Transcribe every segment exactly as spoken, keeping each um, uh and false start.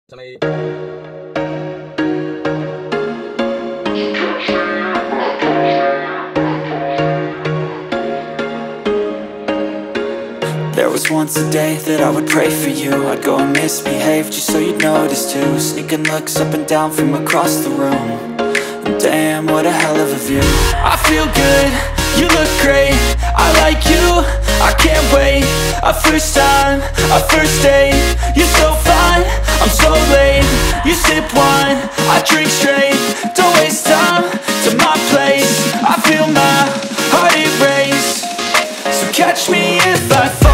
Sa may... There was once a day that I would pray for you. I'd go and misbehave just so you'd notice too. Sneaking looks up and down from across the room. And damn, what a hell of a view. I feel good, you look great, I like you, I can't wait. A first time, a first date. You're so fine, I'm so late. You sip wine, I drink straight. Don't waste time to my place. I feel my heart erase. So catch me if I fall.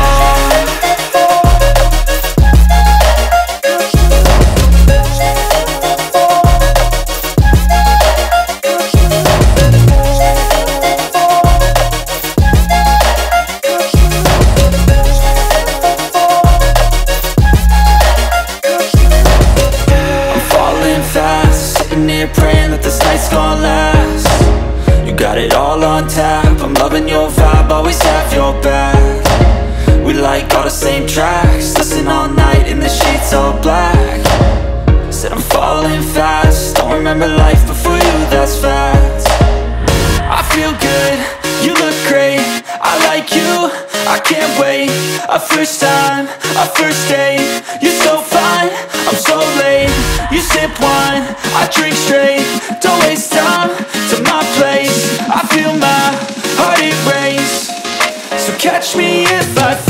Praying that this night's gonna last. You got it all on tap, I'm loving your vibe, always have your back. We like all the same tracks, listen all night in the sheets all black. Said I'm falling fast, don't remember life before you, that's fact. I feel good, you look great, I like you, I can't wait. A first time, a first date. You're so fine, I'm so late. You sip wine, I drink straight. Don't waste time to my place. I feel my heart erase. So catch me if I